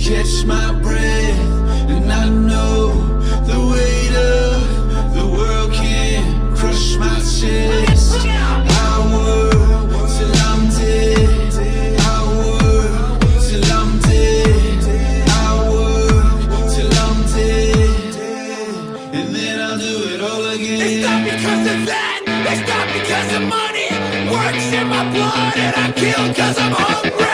catch my breath, and I know the weight of the world can crush my chest. I work till I'm dead. I work till I'm dead. I work till I'm dead, and then I'll do it all again. It's not because of that, it's not because of money. Work's in my blood and I kill cause I'm hungry.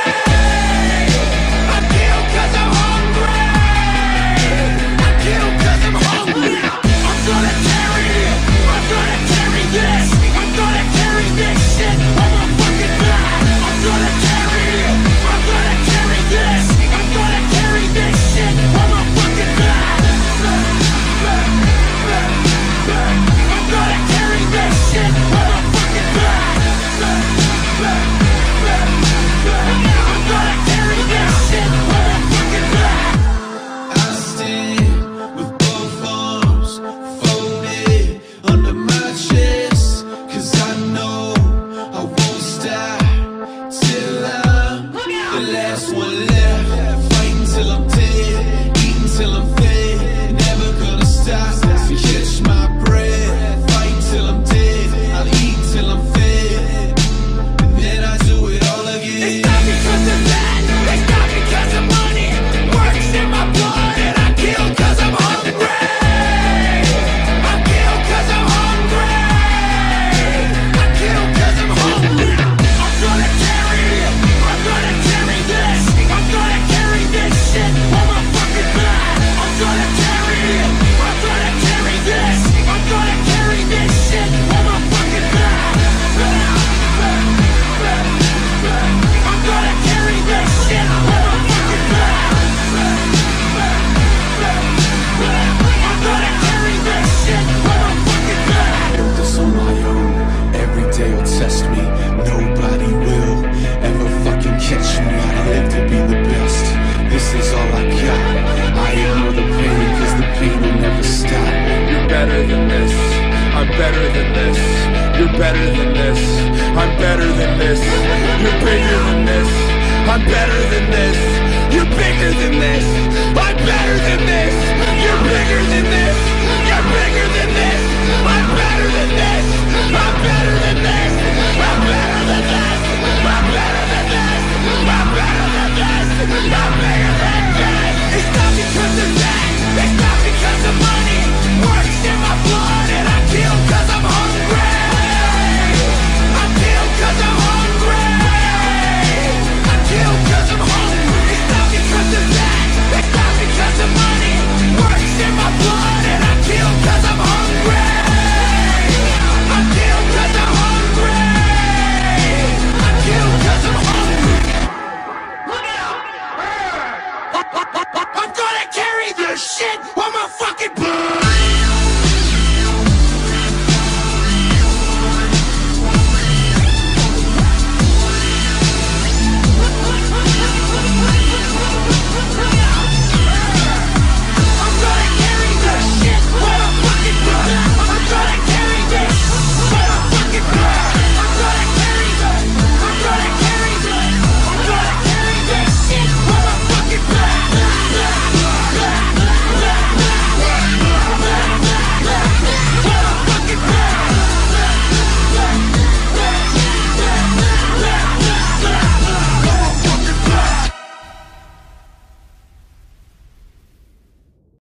I'm better than this. You're better than this. I'm better than